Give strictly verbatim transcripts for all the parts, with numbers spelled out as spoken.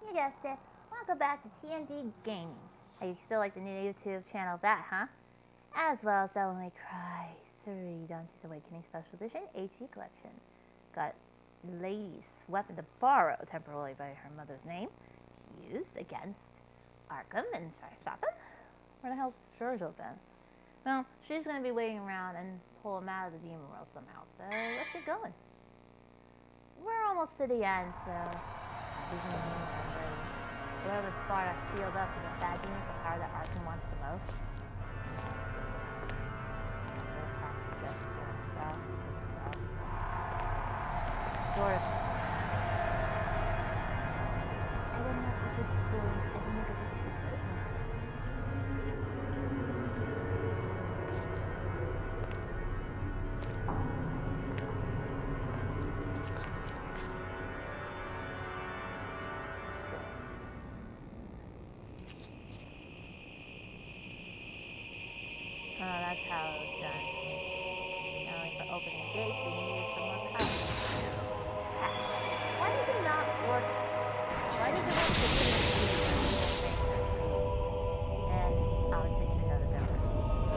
You guessed it. Welcome back to T N D Gaming. Hey, you still like the new YouTube channel of that, huh? As well as Devil May Cry three Dante's Awakening Special Edition H E Collection. Got Lady's weapon to borrow temporarily by her mother's name. Used against Arkham and try to stop him. Where the hell's Vergil been? Well, she's going to be waiting around and pull him out of the demon world somehow, so let's get going. We're almost to the end, so whoever Sparda sealed up in the bad demon, the power that Arkham wants the most. Just for himself, for himself. Sort of. I don't know what this is going. I don't know what this is going. Oh, that's how it was done. Not only for opening the gates, we needed some more power. Why does it not work? Why does it work for two and obviously should know the difference.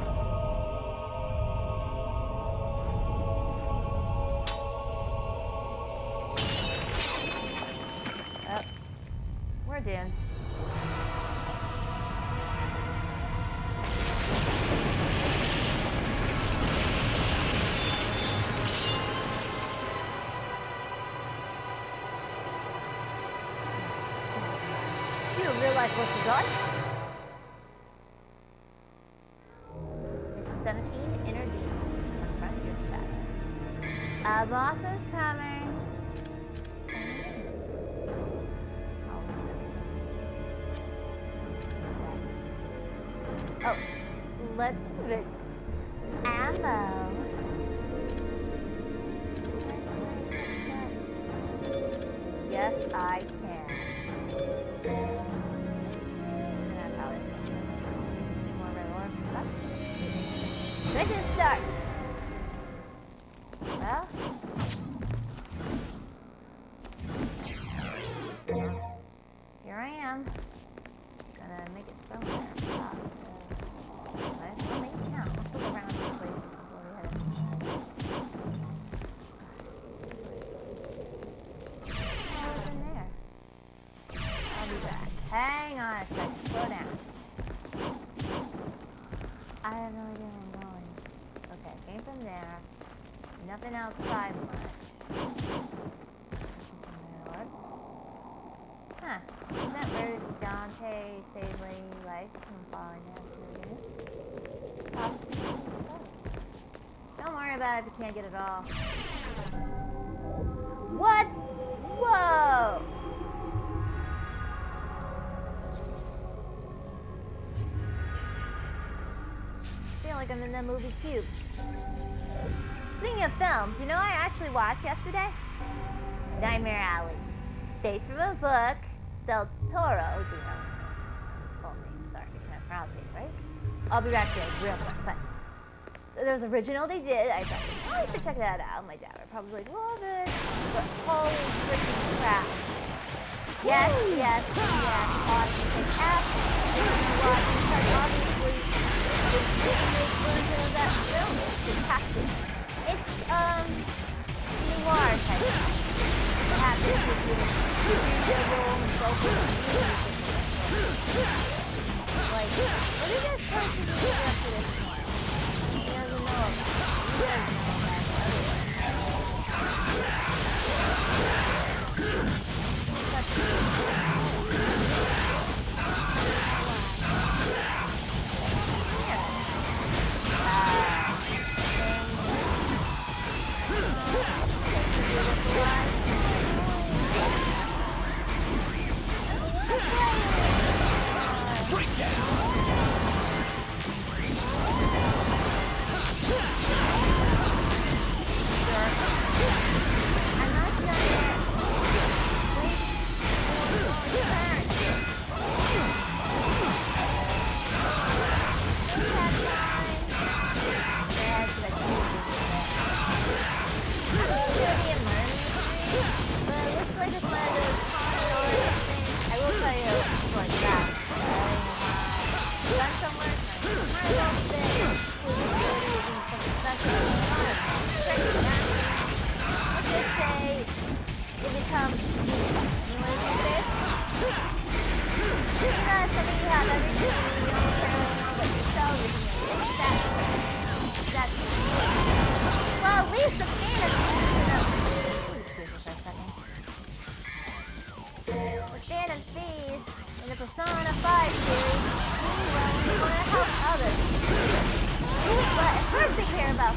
Oh, we're doomed. Realize what you got? Mission seventeen, Inner Demons. Confront your shadow. A boss is coming. Oh, let's fix ammo. Yes, I can. Mission start! Well... here I am. Gonna make it somewhere at the top, so... might as well make it count. Let's look around this place before we head in. Oh, what's in there? I'll be back. Hang on a second. Slow down. I have no idea where I'm going. Okay, came from there. Nothing outside much. Huh. Isn't that where Dante saved Lady's life from falling down to the unit? Possibly so. Don't worry about it if you can't get it all. What? Whoa! I feel like I'm in the movie Cube. Speaking of films, you know what I actually watched yesterday? Nightmare Alley. Based from a book, Del Toro, you know, full name, sorry, I can't pronounce it, right? I'll be back to it real quick, but there was original they did, I thought, oh, you should check that out. My dad would probably like, love it, but holy freaking crap. Yes, yes, yes, awesome, and absolutely watching, because obviously, the remake version of that film is fantastic. It's, um, noir type of thing. It happens with the devil and focus on music. Like, what is this person doing after this one? He doesn't know about it. He doesn't know about it otherwise. Such a a five series, we will want to help others. But at first they care about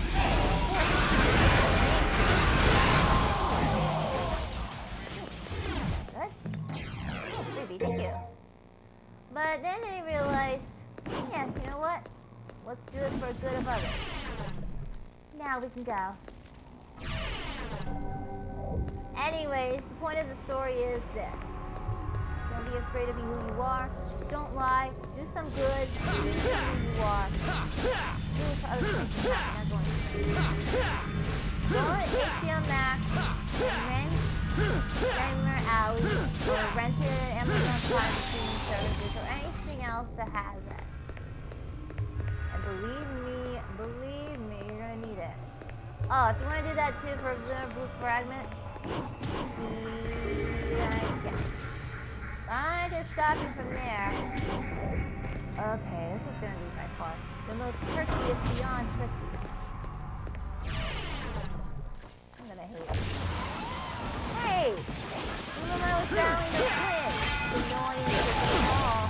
Good. Baby, thank you. But then they realized, yeah, you know what? Let's do it for the good of others. Now we can go. Anyways, the point of the story is this. Don't be afraid to be who you are. Don't lie. Do some good. Be who you are. Do it for other people. Not going to. Go to H C M Max and rent Gamer Alley or rent it at Amazon Prime streaming services or anything else that has it. And believe me, believe me, you're gonna need it. Oh, if you want to do that too for Lunar Blue Fragment, I guess. I just stop you from there. Okay, this is gonna be by far the most tricky is beyond tricky. I'm gonna hate it. Hey! Even when I was down in the pit, the noise was small.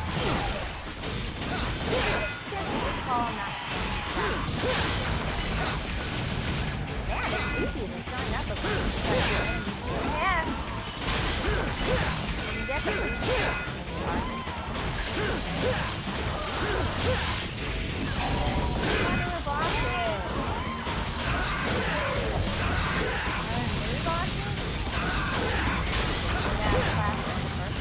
Just call not. Man, it's easy to sign up a boost. Yeah. Definitely. One of the bosses. New bosses? Yeah, classic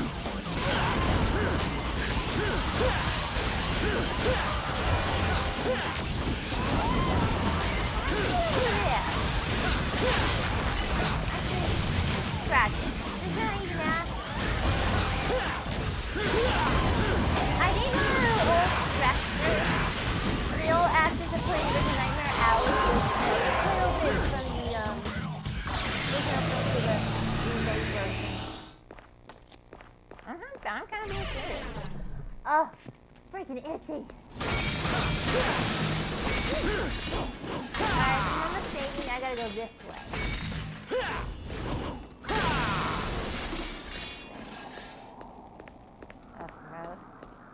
yeah. Scratch it. Is that even that? I think one of the old directors, the old actors that played in the Nightmare Alley was a little bit from the, um, original film to the remake version. I'm, I'm kind of being serious. Oh, freaking itchy. Alright, if I'm mistaken, I gotta go this way. That's gross.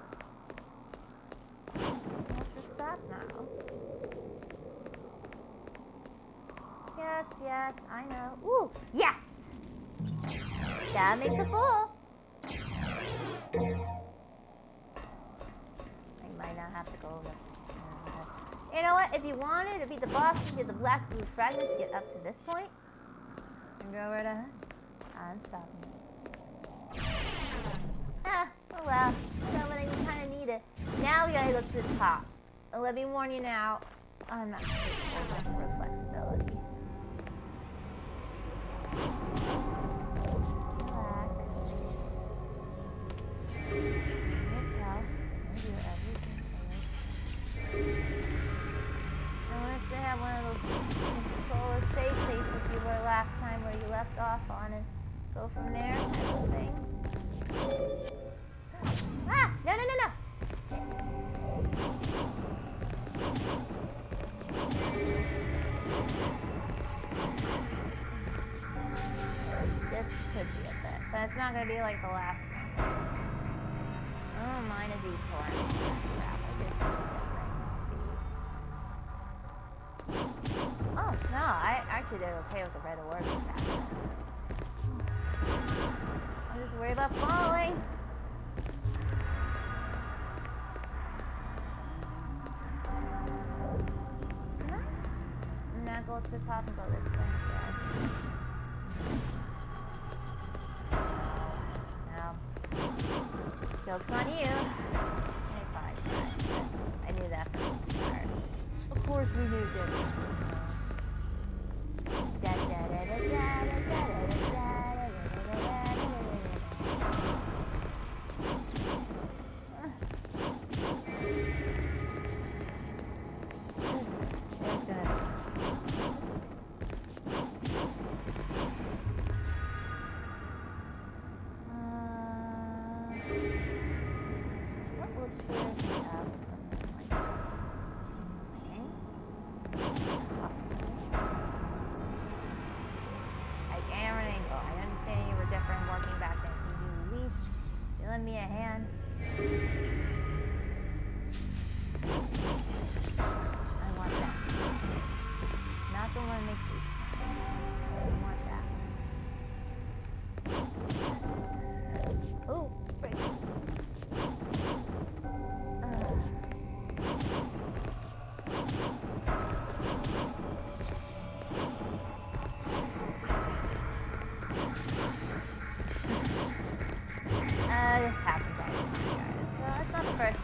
Let's just stop now. Yes, yes, I know. Ooh, yes! That makes a fool. I might not have to go over. You know what? If you wanted to beat the boss and get the last blue fragment to get up to this point, then go right ahead. I'm stopping it. Ah, oh well. So when you kind of need it. Now we gotta go to the top. And let me warn you now, I'm not capable of my flexibility. Just relax. Yourself. And do everything is. Unless they have one of those controller safe places you were last time where you left off on and go from there type of thing. Ah! No, no, no, no! This could be a bit, but it's not going to be like the last one. I don't mind a detour. Crap, I just Oh, no, I actually did okay with the red orbs. I'm just worried about falling. Now go to the top and go this way instead. Now, joke's on you. Okay, fine. I knew that from the start. Of course we knew this. Da da da da da da da da da da da. Me a hand.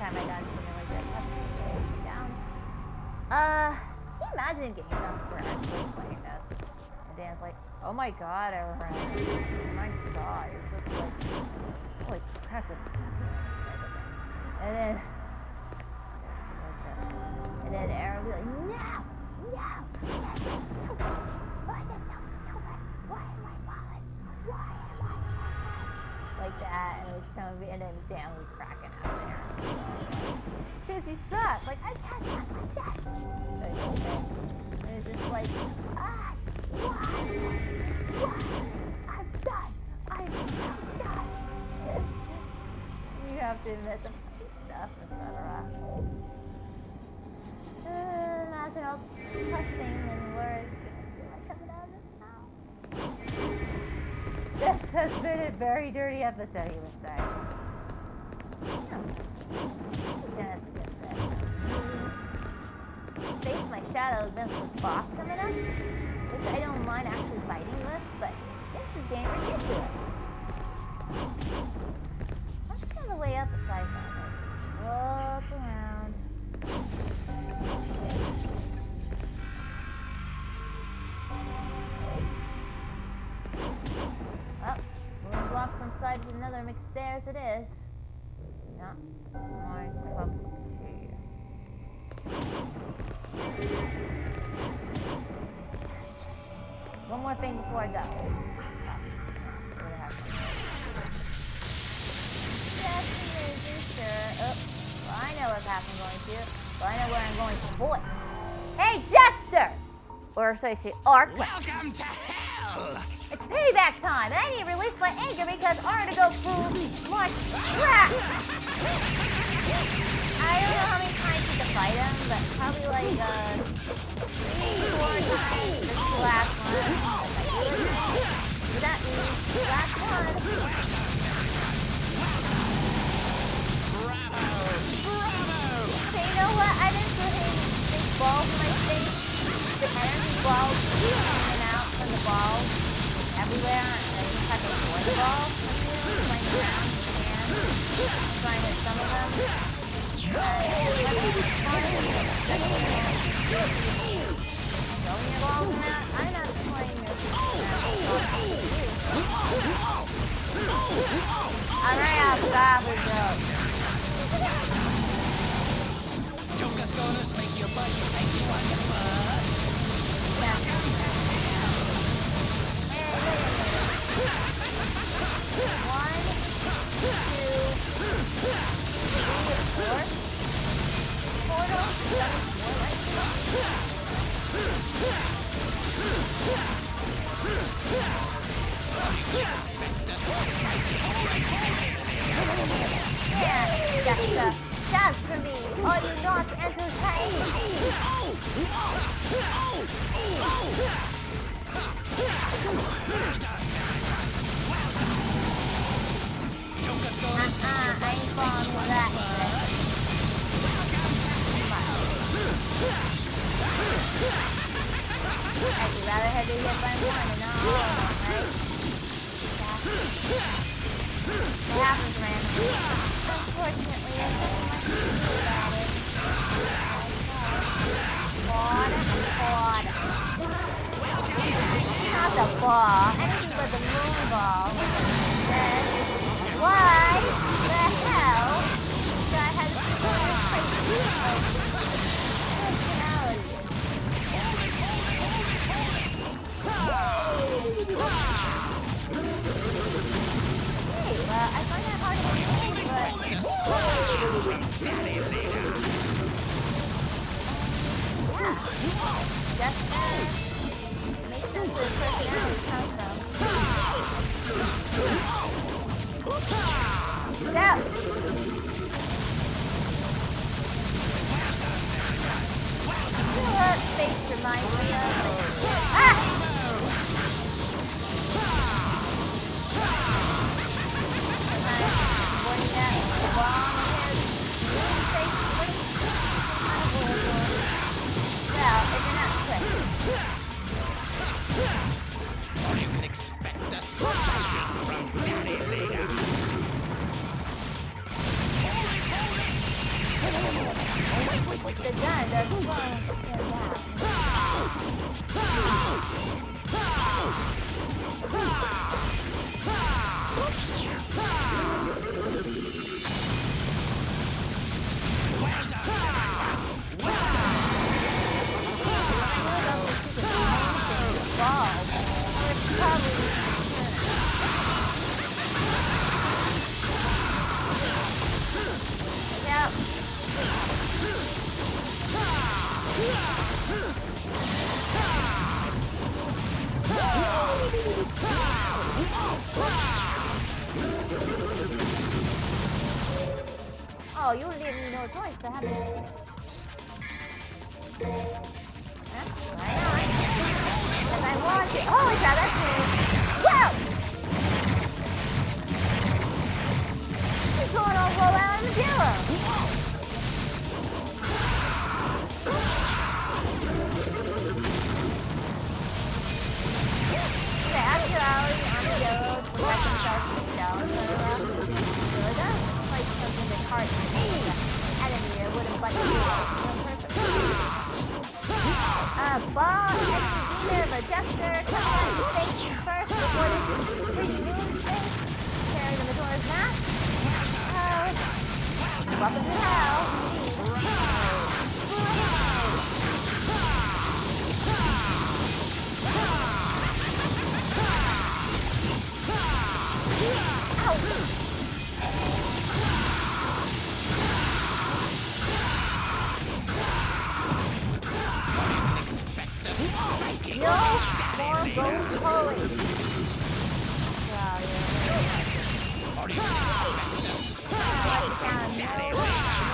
time I done something like this. That's really down. Uh, can you imagine games were actually playing this? And Dan's like, oh my god, Aaron. Oh my god, you're just like, holy crap, this and then, and then Aaron will be like, no, no, no, why is it so stupid? Why am I falling? Why am I falling? Like that, and it's telling me, and then Dan will be cracking out there. Because he sucks. Like, I can't talk like that. And it's just like, ah, why? Why? I'm done. I'm done. You have to admit the funny stuff, et cetera. Uh, imagine all cussing and words coming out of his mouth. This has been a very dirty episode, he would say. Yeah. He's gonna have to get this. Face my shadow against this boss coming up, which I don't mind actually fighting with, but this is getting ridiculous. What's kind of the way up aside from it? Look around. Well, wooden blocks on sides with another mixed stairs it is. Not my cup of tea. One more thing before I go. Just making sure. Oh, well, I know what path I'm going to. Well, I know where I'm going to voice. Hey, Jester! Or so I say, Arkham. Welcome to hell! It's payback time, and I need to release my anger because I want to go through my crap! I don't know how many times to fight him, but probably like, uh, three, four times. This is the last one. If I do it, that means the last one. Bravo! Bravo! Okay, you know what? I've been putting big balls in my face. The energy balls coming out from the balls everywhere, and I just have to avoid the balls. Playing around and trying to hit some of them. Uh, throwing your balls in that, I'm not playing this. I'm right out of gobble joke. Joker's gonna spank your butt, spank you on your butt. Yeah. One, two, three, four. Portal. Yeah, just, uh, just for me. Are you not entertained? Uh-uh, I ain't falling for that. I'd rather have to get by one and not all of them, right? It happens randomly. Unfortunately, there's nothing much to do about it. Water, water. Not the ball, anything but the moon ball. Then, why the hell should I have to play personality? Hey, well, I find that hard to believe, but... Yeah. Just, uh, makes sense where personality comes from. No! What face reminds me of? Ah! Well, if you're not quick. Or you can expect a slap from Daddy Vader. Oh, you wouldn't leave me no choice to have it. Huh? I know, I know. Because I want it. Holy cow, that's me. Whoa! He's going all roll out in the pillow. Okay, actually, on the go, protect himself from the shell. So, uh, like something that's hard to see. Enemy here wouldn't bite you. Uh, ball, executive, adjuster, come on, face first before this pretty moon thing. Carry the Majora's Mask. Oh, welcome to hell. Ow! No more roly-poly. Wow, yeah. Or do you expect this? Oh, no, no,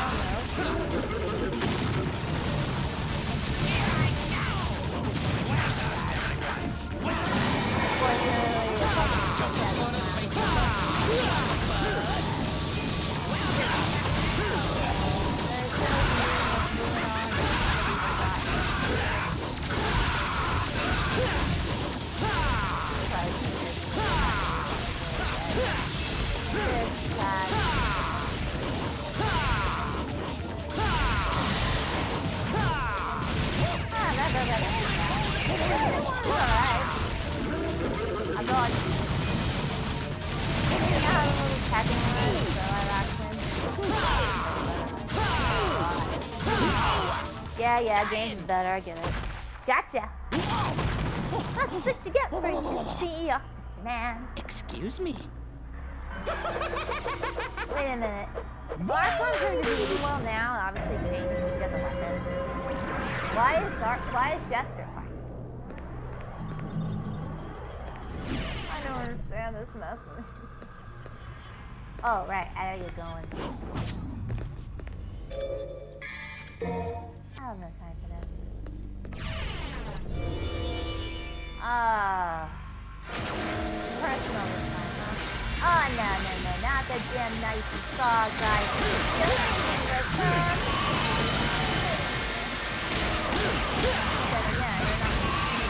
Yeah, yeah, game's better, I get it. Gotcha! That's what you get for you see off this man. Excuse me? Wait a minute. Arkham's going to be evil now, obviously changed because he got the weapon. Why is Ark why is Jester fighting? I don't understand this mess. Oh, right, I know you're going. I have no time for this. Ah. Personal this time, huh? Oh, no, no, no, not the damn nice saw guy. Just kidding, let's go. But yeah, you're not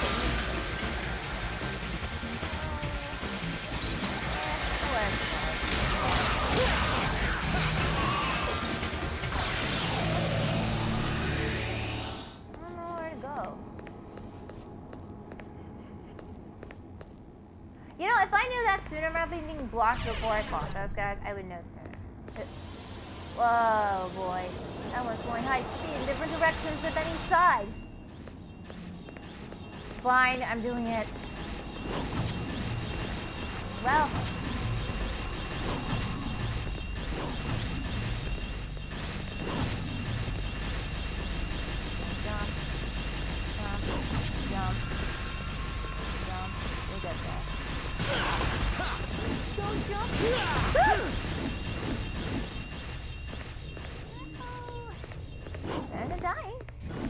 You know, if I knew that sooner about being blocked before I fought those guys, I would know sooner. It, whoa, boy. That one's going high speed in different directions of any side. Fine, I'm doing it. Well. Jump. Jump. Jump. Jump. We'll get there. Don't jump! And I'm dying.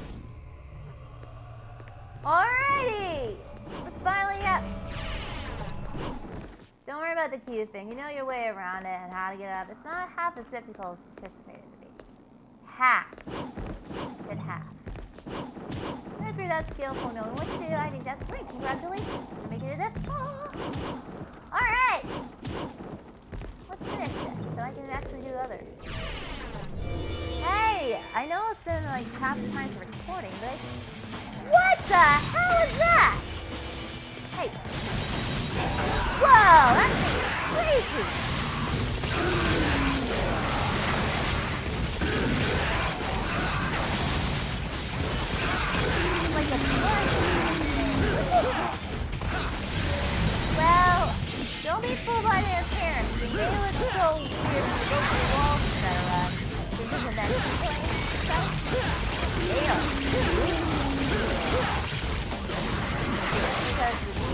Alrighty! We're finally up. Don't worry about the Q thing. You know your way around it and how to get up. It's not half as difficult as anticipated to be. Half. At half. Went through that skill for knowing what to do. I think that's great. Congratulations. You're making it this far. Alright! Let's finish this so I can actually do others. Hey! I know it's been like half the time for recording, but what the hell is that? Hey. Whoa, that thing is crazy. It's like a blood. Well, don't be fooled by their appearance. They may look so weird with the local walls, et cetera. This is a mental place. They are sweet. Because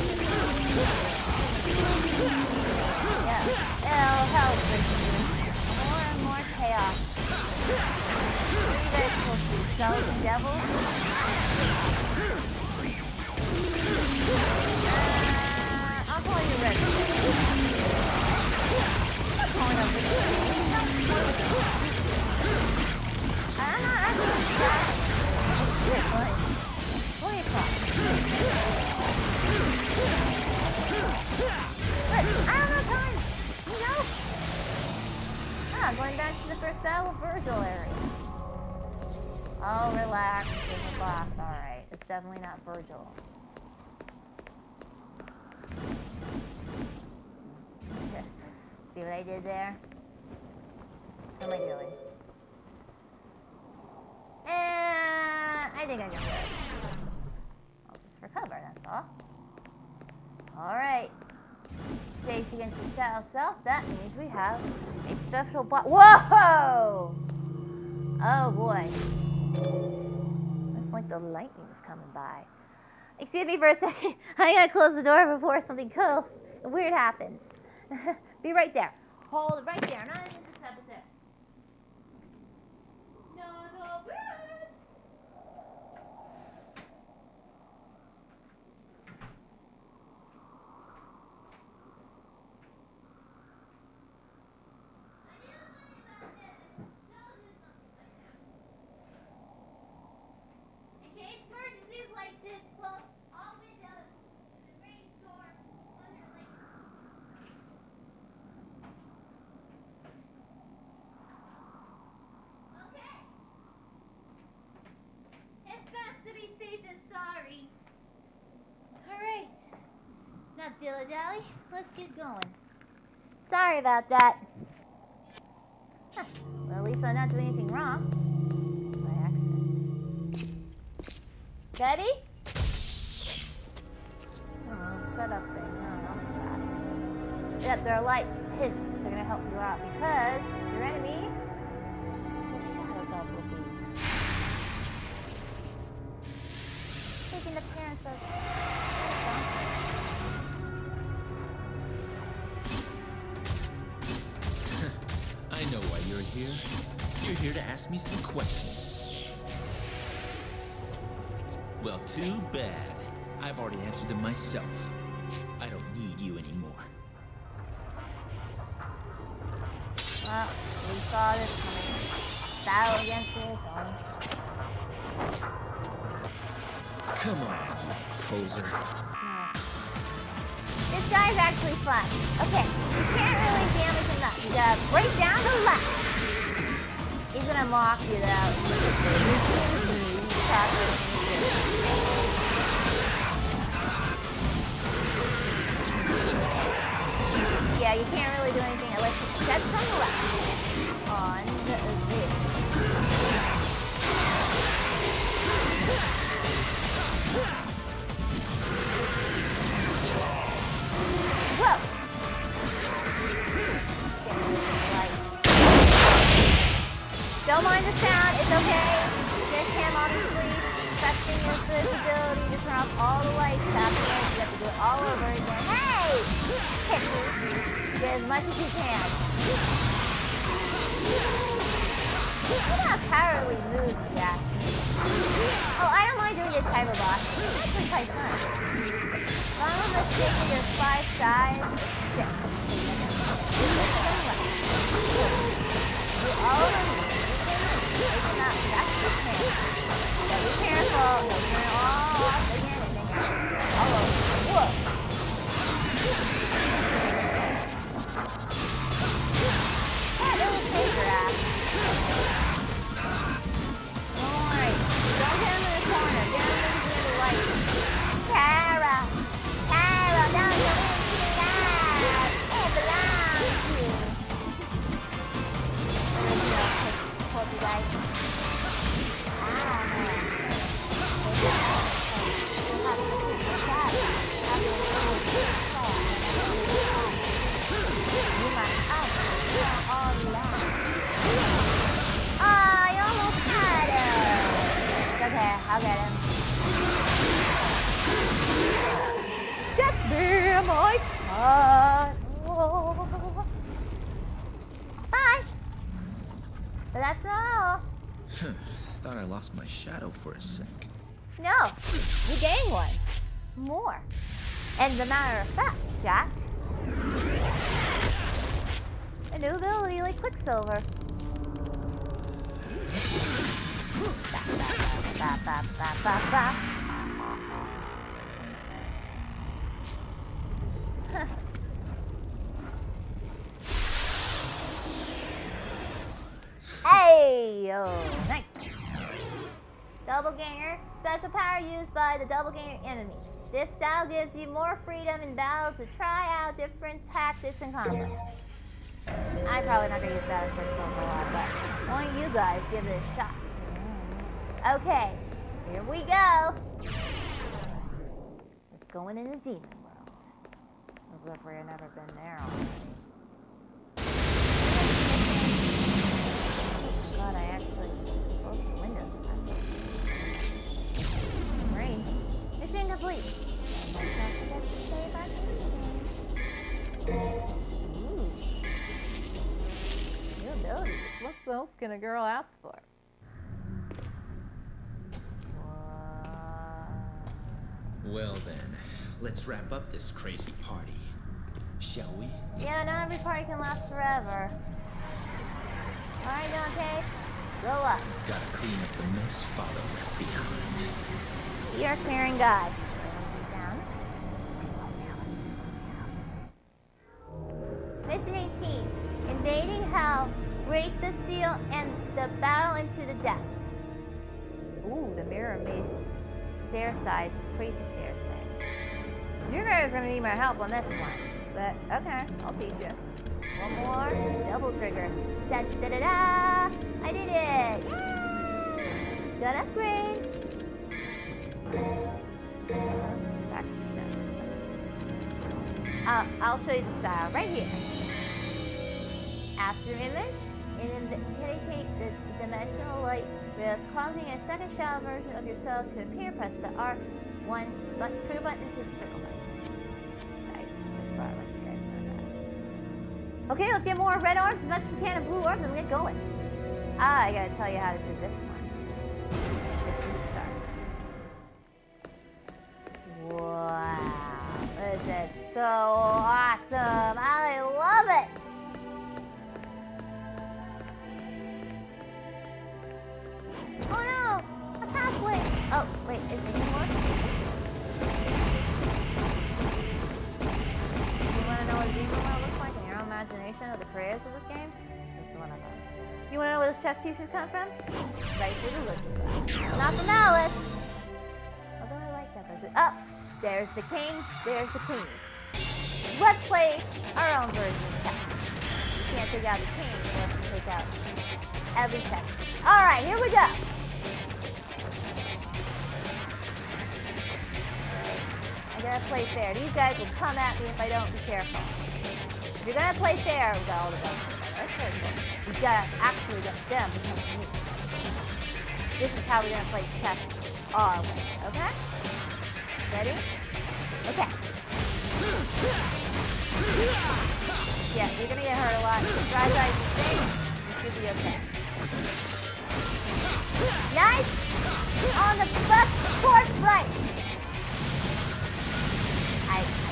yeah, it'll help with more and more chaos. You guys will see those devils. Uh, I'll call you Vergil. I'm calling up Vergil. I'm not actually that. What? What are you calling? But I don't have time. You know? Ah, going back to the first battle of Vergil area. Oh, relax. There's a boss. Alright. It's definitely not Vergil. See what I did there? What am I doing? And I think I got it. I'll just recover, that's all. Alright. Stays against the shadow self. That means we have a special boss. Whoa! Oh boy. Looks like the lightning's coming by. Excuse me for a second. I gotta close the door before something cool and weird happens. Be right there. Hold it right there. I'm not even this episode. No, no, bitch! In case emergencies like this, close all windows in the rainstorm underlay. Okay. It's best to be safe than sorry. Alright. Now dilly-dally, let's get going. Sorry about that. Huh. Well, at least I'm not doing anything wrong. By accident. Ready? Oh, shut up thing. Oh, that was fast. Yep, there are lights, hints. They're gonna help you out because your enemy is a shadow double B. Taking the appearance of I know why you're here. You're here to ask me some questions. Well, too bad. I've already answered them myself. I don't need you anymore. Well, we saw this coming. Battle against his own. Come on, poser. This guy's actually fun. Okay, you can't really damage him enough. You gotta break down the left. He's gonna mock you though. Yeah, you can't really do anything unless you step from the left. On the this. Whoa! Don't mind the sound, it's okay. Just him, obviously, testing your good ability to turn off all the lights happening. You have to do it all over again. Hey! Hit me. Get as much as you can. Look how cowardly moves, yeah. Oh, I don't mind doing this type of boss. It's actually quite fun. If I'm not mistaken, there's five sides. Six. Do all of them. It's not. That's the thing. So be careful. You'll turn it all off again and then you're all over. Whoa. That illustrates your ass. I'll get him. Get me my son. Oh. Bye. But that's not all. Thought I lost my shadow for a sec. No, you gained one. More. And as a matter of fact, Jack, a new ability like Quicksilver. Ba, ba, ba, ba, ba. Huh. Hey, oh, nice. Doppelganger, special power used by the doppelganger enemy. This style gives you more freedom in battle to try out different tactics and combos. I'm probably not gonna use that for so long, but why don't you guys give it a shot? Okay, here we go. We're going in the demon world. As if we've never been there. God, I actually closed the windows. Great. Mission complete. Ooh. New abilities. What else can a girl ask for? Well then, let's wrap up this crazy party, shall we? Yeah, not every party can last forever. Alright, Dante, go up. Gotta clean up the mess Father left behind. You're a caring God. Down. Mission eighteen. Invading Hell, break the seal, and the battle into the depths. Ooh, the mirror maze stair size, crazy stair thing. You guys are gonna need my help on this one. But, okay, I'll teach you. One more, double trigger. Da da da da! I did it! Yay! Got upgrade! Back uh, I'll show you the style right here. After image, indicate the dimensional light with causing a second shadow version of yourself to appear. Press the R one button, trigger button to the circle button. Right, that's far like you guys know that. Okay, let's get more red orbs, as much as we can, and blue orbs, and get going. Ah, I gotta tell you how to do this one. Wow, this is so awesome. I love it. Oh no, a pathway. Oh, wait, is there any more? You want to know what a demon world looks like in your own imagination of the creators of this game? This is one of them. You want to know where those chess pieces come from? Right through the looking. Not from Alice. Although I like that version. Oh, there's the king, there's the queens. Let's play our own version of chess. You can't take out the king unless you take out every chess. Alright, here we go. I gotta play fair. These guys will come at me if I don't be careful. If you're gonna play fair, we got all the guns. Let's play fair. We gotta actually get them to come to me. This is how we're gonna play chess our way, okay? Ready? Okay. Yeah, you're gonna get hurt a lot. Try guys to stay. You should be okay. Nice! On the left, course, right. I, I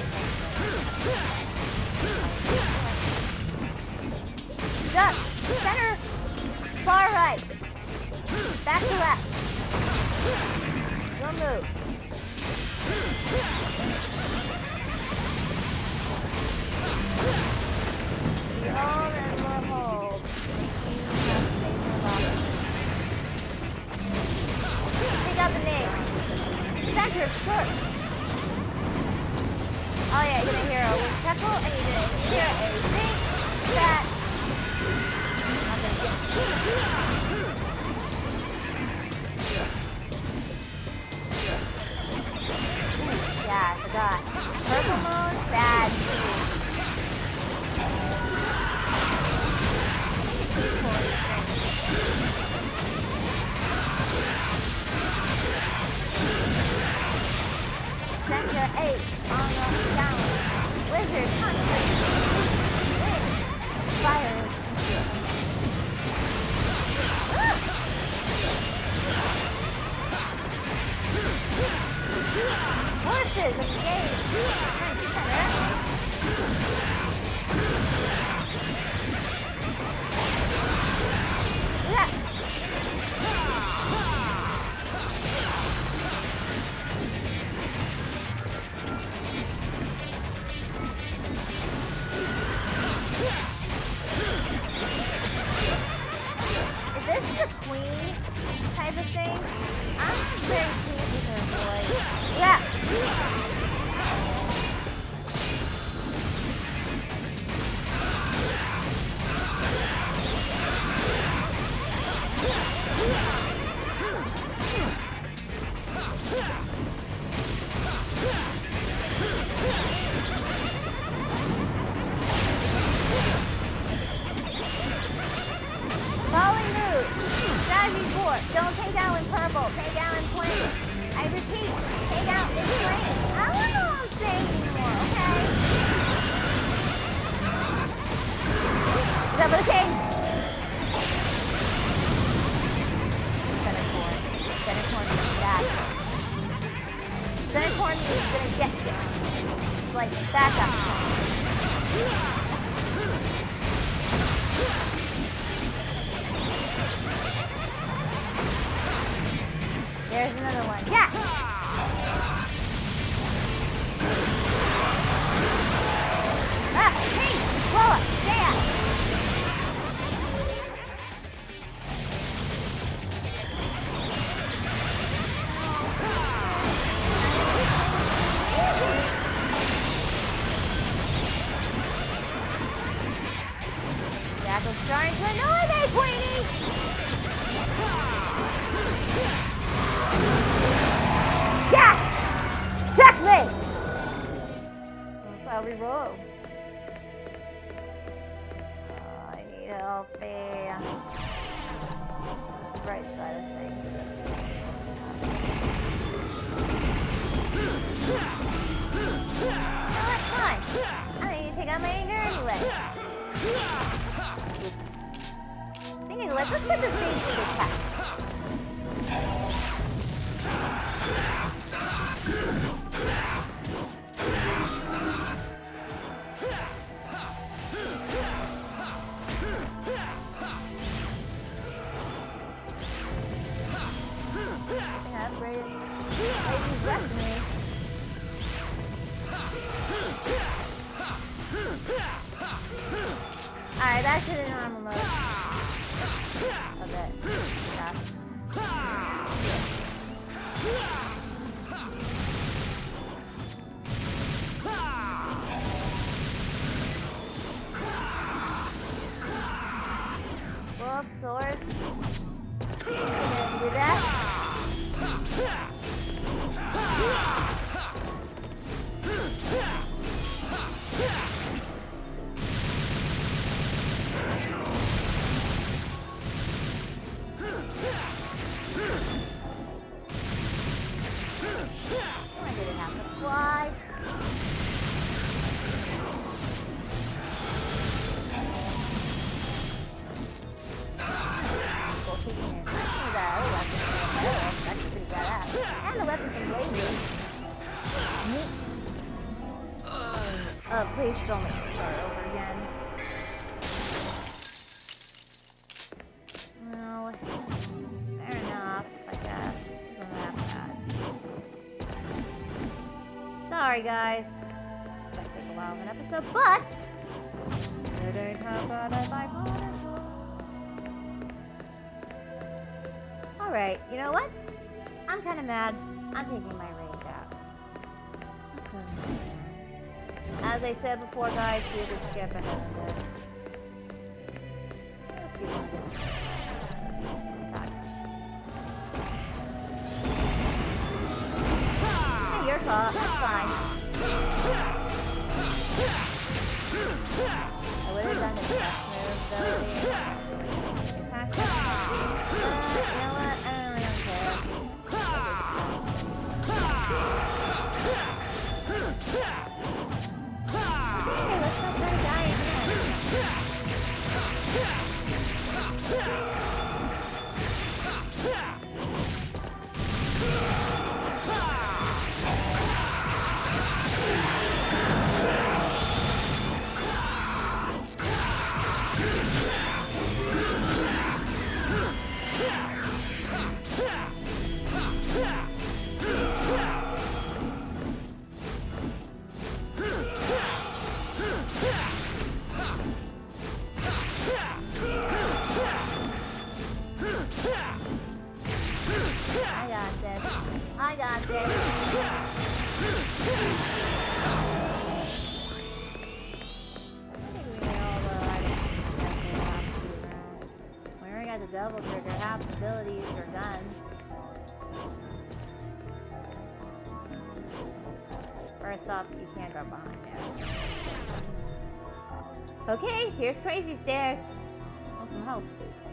Up, center, far right. Back to left. Don't move. You hold and we'll hold. Pick up the name. Center, short. Oh yeah, you're gonna hear a wing chuckle, and you're gonna hear a big fat. I'm gonna get. Yeah, I forgot. Purple moon, bad. for. Don't take out in purple. Take out in plain. I repeat, take out in plain. I don't know what I'm saying anymore, okay? Is that okay? Center corn. Center corn is bad. Center corn is gonna get you. It's like backup. There's another one. Yeah! Ah! Hey! Blow up! Stay up! Jackal's starting to annoy me, Queenie! Yeah! Checkmate! That's how we roll. Oh, I need help there. Right side of things. No, that's fine. I don't need to take out my anger anyway. Speaking of, let's put this thing to the test. Alright, that's in normal mode. Okay. Yeah. Both swords. Do that. Why did it have to fly? Well, keeping it. That other weapon. That's pretty badass. And the weapon from lasers. Neat. Uh, please don't make me start over again. Well, fair enough, I guess. Isn't that bad? Sorry, guys. This might take a while of an episode, but it ain't how bad I like it. Alright, you know what? I'm kind of mad. I'm taking my rage out. Let's go. As I said before, guys, we just skip ahead of this. Let's keep on going. Hey, your fault. That's fine. I would have done the best move, though. Attack. Uh, you know what? I don't really care. Hey, let's not try to die again. I got this. Wearing as a double trigger, half abilities or guns. First off, you can't go behind there. Okay, here's crazy stairs. We'll some hope.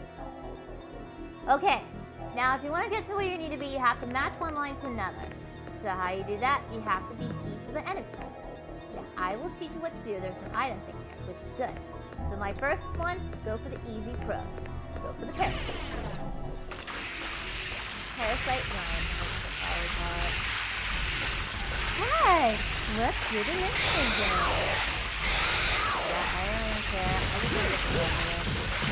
Okay, now if you want to get to where you need to be, you have to match one line to another. So how you do that, you have to beat each of the enemies. Now, I will teach you what to do. There's an item thing here, which is good. So my first one, go for the easy pros. Go for the parasite. Parasite line. Hey, let's do the instant game. Yeah, I don't even care. I just want to get the revenue.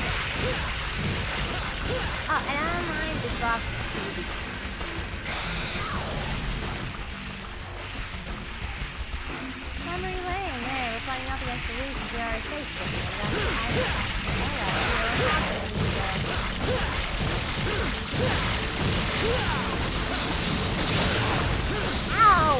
Oh, and I don't mind the box easy. Summary lane. Hey, we're fighting up against the reason we already faced it. Ow!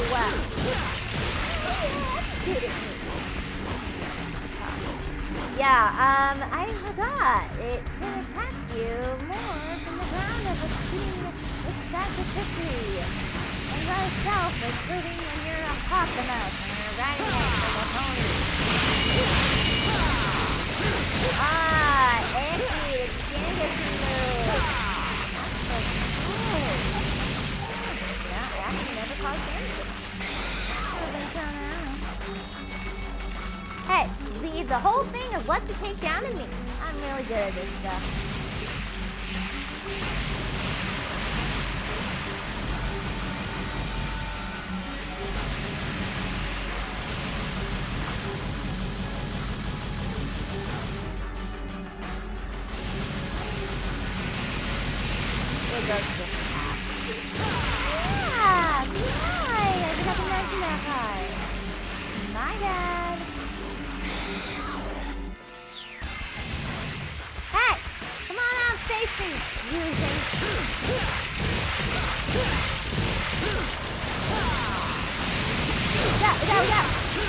Yeah, um, I forgot. It can attack you more from the ground of a shooting specificity. And by itself, including when you're a hawk-the-mouse and you're riding it like a pony. Ah, icky, the Genghis move. That's so cool. Yeah, it actually never caused damage. Hey, the, the whole thing of what to take down in me. I'm really good at this stuff. It goes this path. Yeah! Why? I forgot to mention that part. My bad. Hey! Come on out, station! Using. Go, go, go!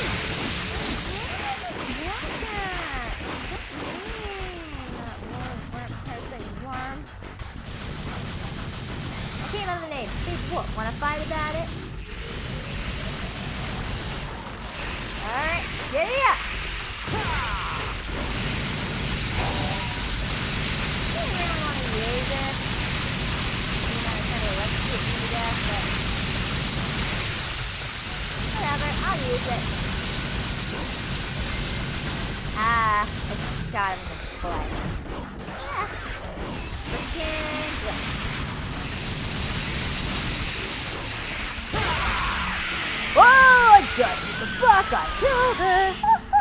Team of the name, Big Wolf. Wanna fight about it? Alright, giddy up! I don't really want to use it. You know, it's kind of electrocute me to death, but whatever, I'll use it. Ah, I shot him in the foot. Yeah. Freaking good. Oh, I just hit the fuck, I killed it!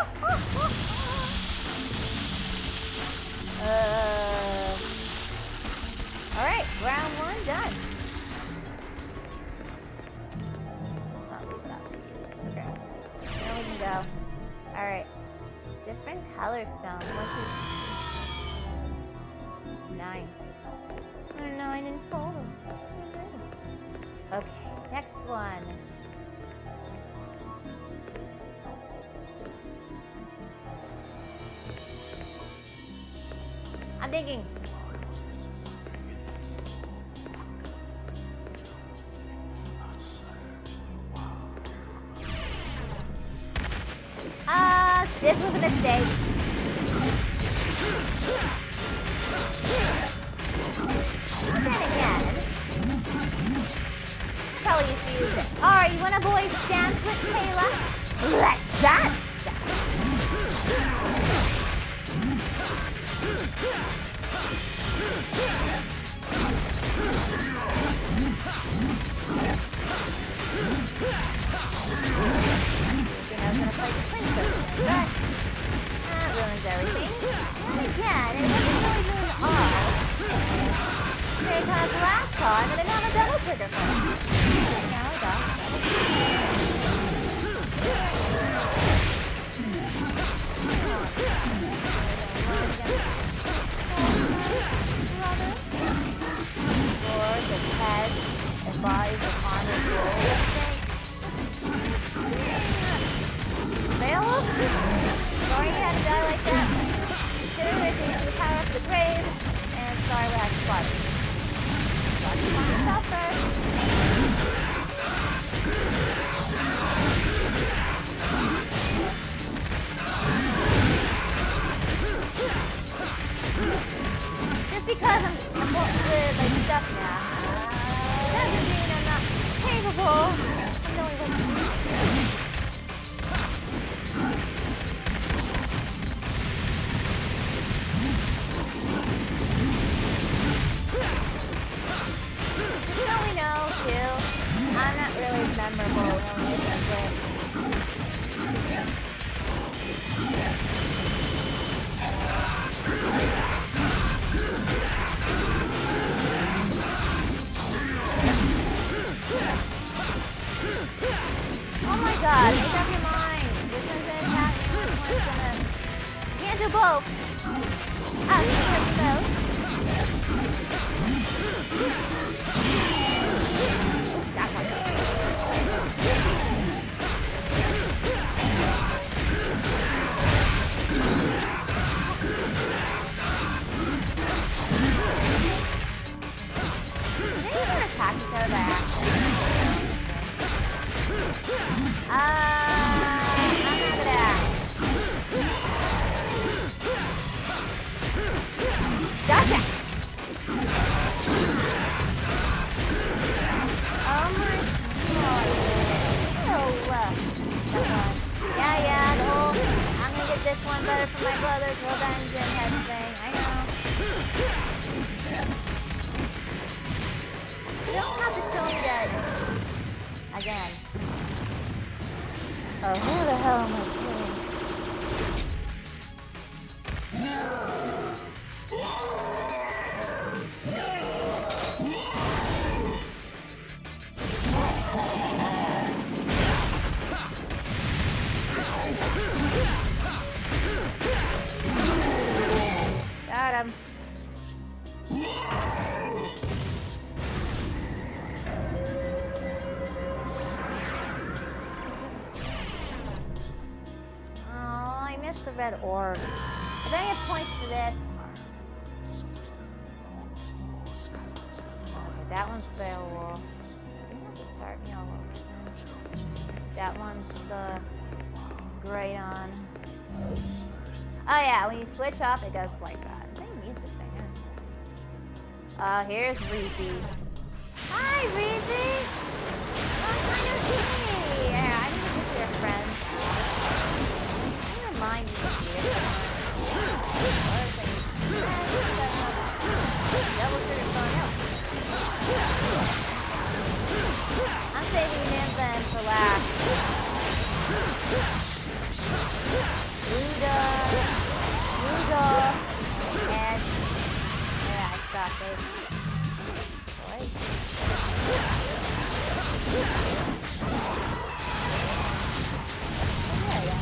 uh, Alright, round one done. Let's not leave it out, please. Okay. Now we can go. Alright. Different color stones. One, two, nine. There are nine in total. Okay, next one. I'm thinking. Uh, this was a mistake. Then again, probably used to use it. Alright, you wanna boys dance with Kayla? Let's dance! I was gonna play the princess, but that ruins everything. And again, it wasn't really doing all. Here comes the last card, and then have a double trigger for it. Now we go. For the head and bodies of armored warriors. Beowulf? Sorry you had to die like that. Consider it to the power of the grave, and sorry we had to fight. Got to find yourself first. because I'm, I'm with like stuff now. Doesn't mean I'm not capable of knowing what to do. Just so we know, too, I'm not really memorable in this way. Oh my god, make up your mind. This one's gonna attack me, this one's gonna... You can't do both. Ah, you can't do both. That's not good. Did they even attack each other by accident? Uh, I'm not good at. Gotcha! Oh my god. Oh, uh, that one. Yeah, yeah, the whole, I'm gonna get this one better for my brother, kill dungeon head thing. I know. You don't have to show me that again. Oh, who the hell am I kidding? Got him. The red orb. Are there any points to this? Okay, that one's Beowulf. You have to start me all over again. That one's the great on. Oh yeah, when you switch up, it goes like that. I think music singer. Uh, here's Reezy. Hi, Reezy! Oh, I know you. Yeah, I need to get your friends. Mind me here. Double trigger going out. I'm saving Nymphen for last. Luda, Luda, and yeah, I stopped it. Boy. Yeah, yeah.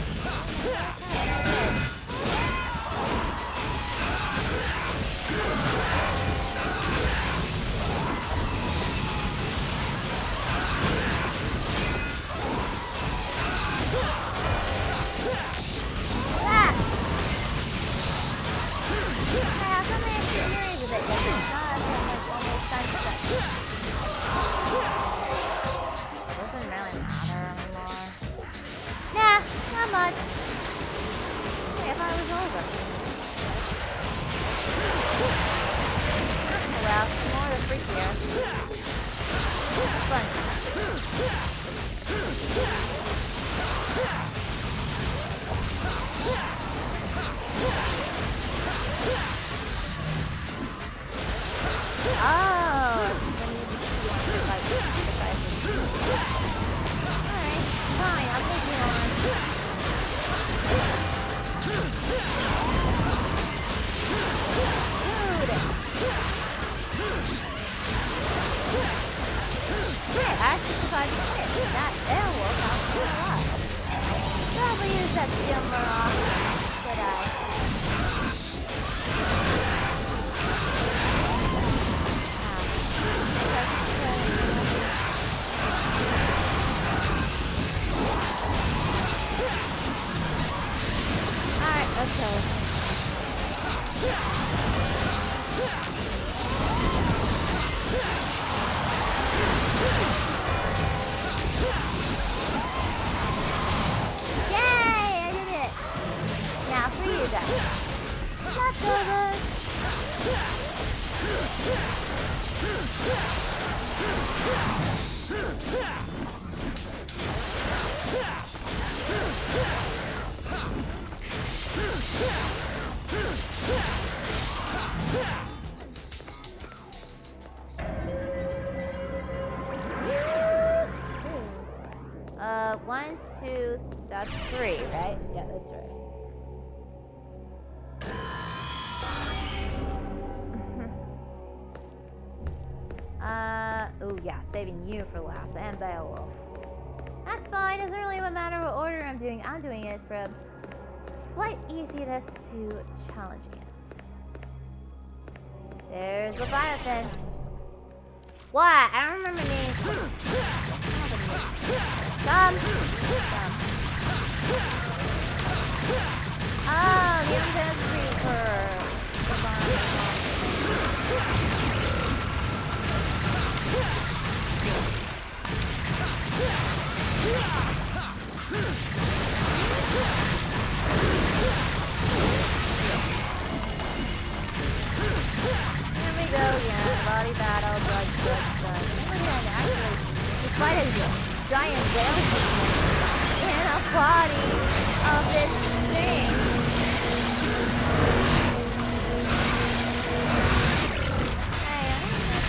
That's three, right? Yeah, that's three. uh, oh yeah, saving you for last, and Beowulf. That's fine, doesn't really matter what order I'm doing. I'm doing it from slight easiness to challenginess. There's Leviathan. What? I don't remember names. Come! Come. Oh, the intensity for Here we go again. Body battle, drug, drug, drug. Look at it, actually. Despite his giant whale in a body of this thing. Hey, I don't know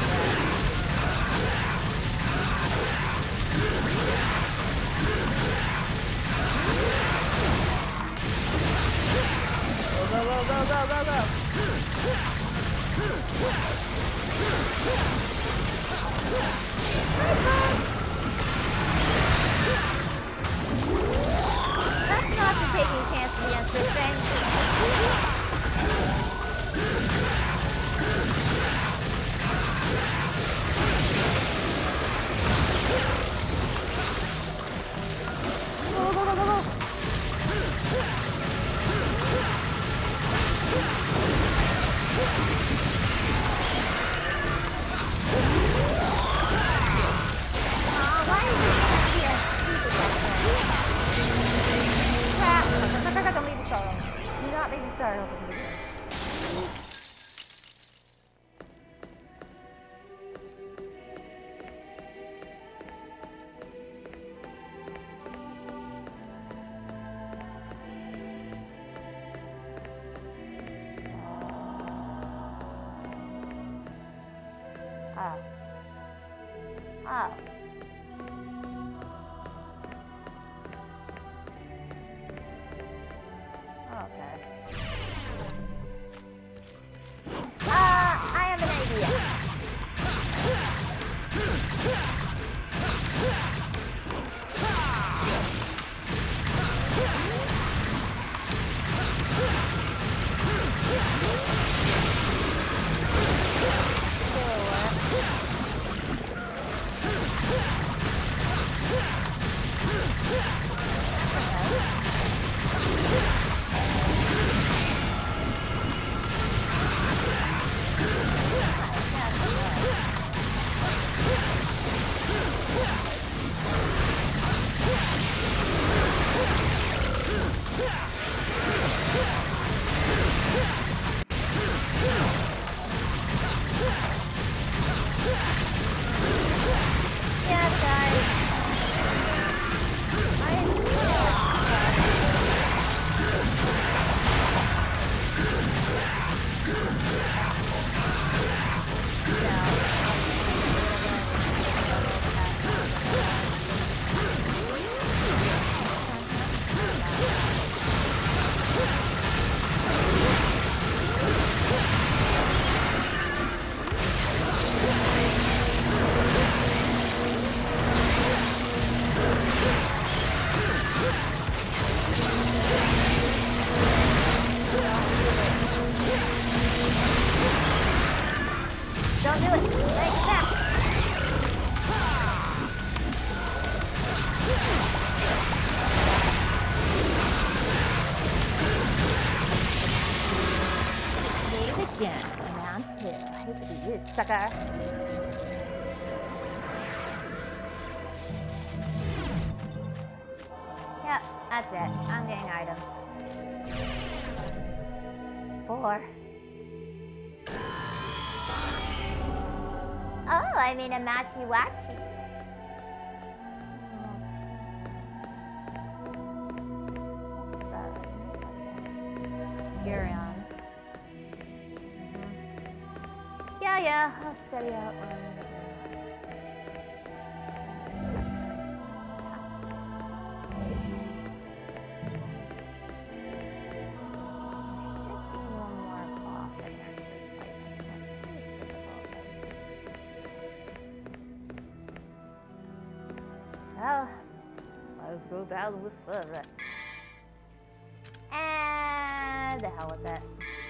Go, go, go, go, go, go. That's not the taking chances against this thing. Go, go, go, go, go. Don't make me startle. Do not make me startle. Oh. Oh. Okay. Uh, I have an idea. Don't do it. Take it back. Do it again. Round two. I hate to be you, sucker. Yep, that's it. I'm getting items. Four. Oh, I mean a matchy-watchy. You're on. Yeah, yeah, I'll study out one. goes out with service. And the hell with that.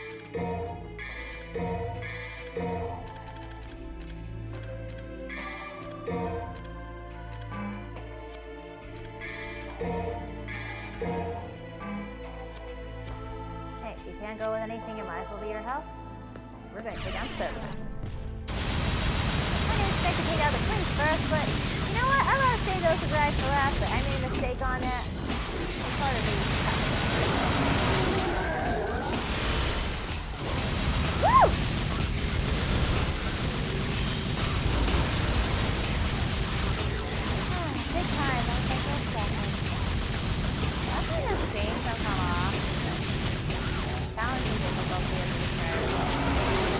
Hey, you can't go with anything, it might as well be your health. We're gonna take on service. I didn't expect to take out the prince first, but you know what? I'm gonna save those guys for last, but I made a mistake on that. It's part of the Woo! Oh, big time, I'll take those seconds. I'll see those streams, they'll come off. Challenging difficulty of these characters.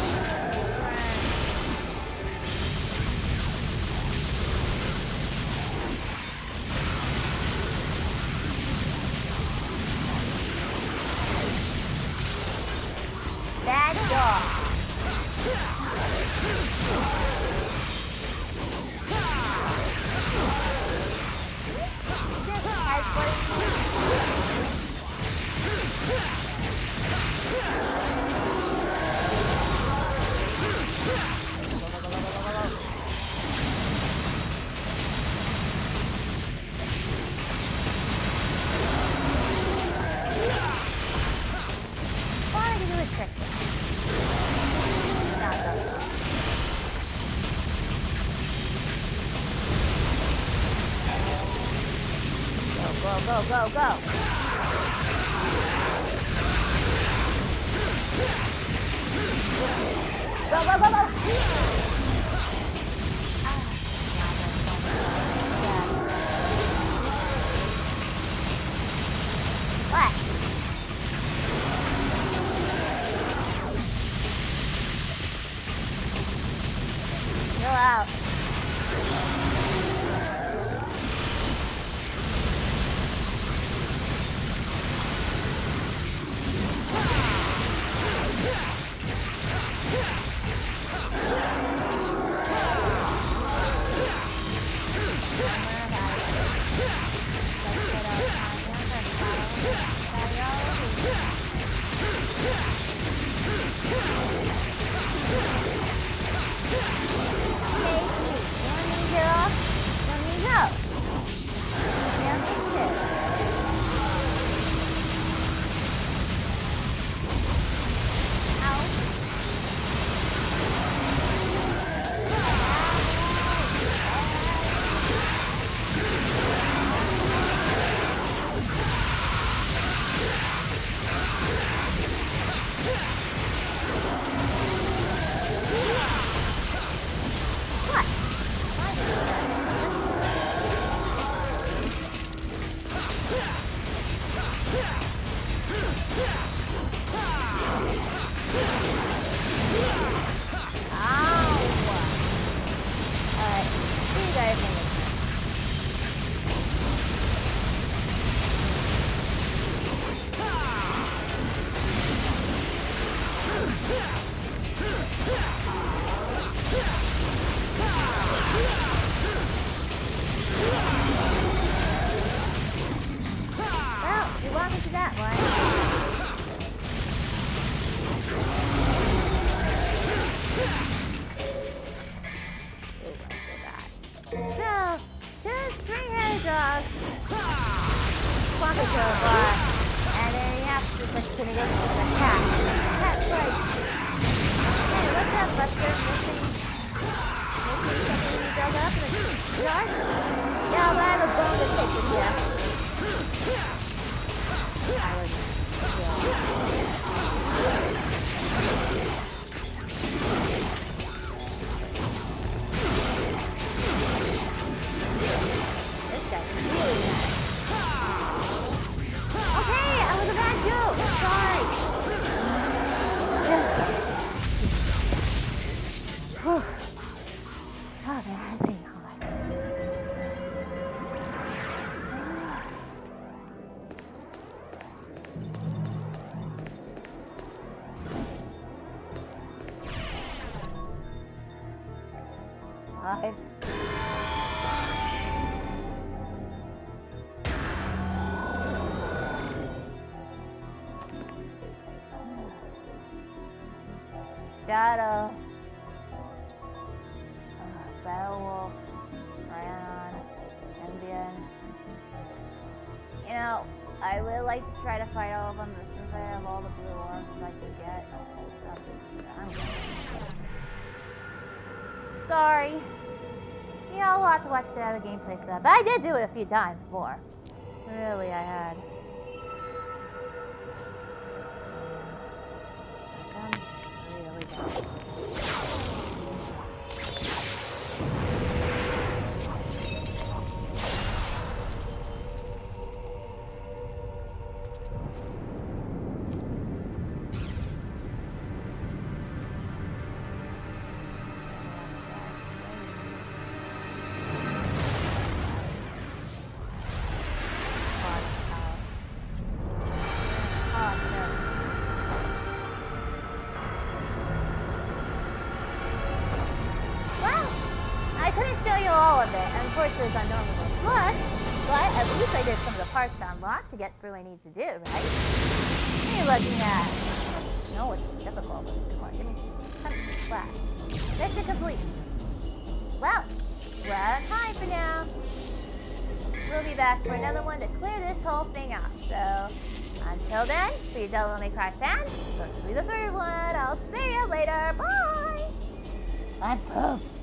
Bad dog. Why did you do a trick? Not good. Go, go, go, go, go. Go, go, go, go. What? Go out. Shadow. Uh, Beowulf. Ryan. Indian. You know, I would like to try to fight all of them, but since I have all the blue orbs as I can get, that's, I'm good. Sorry. You know, I'll have to watch the other gameplay for that. But I did do it a few times before. Really, I had. Arkham really does. Unfortunately, it's unnormal blood, but at least I did some of the parts to unlock to get through what I need to do, right? What are you looking at? No, it's difficult, but come on, give me cut it flat. Mission complete. Well, we're out of time for now. We'll be back for another one to clear this whole thing out. So, until then, for your Devil May Cry fans, this will be the third one. I'll see you later. Bye! I'm pooped.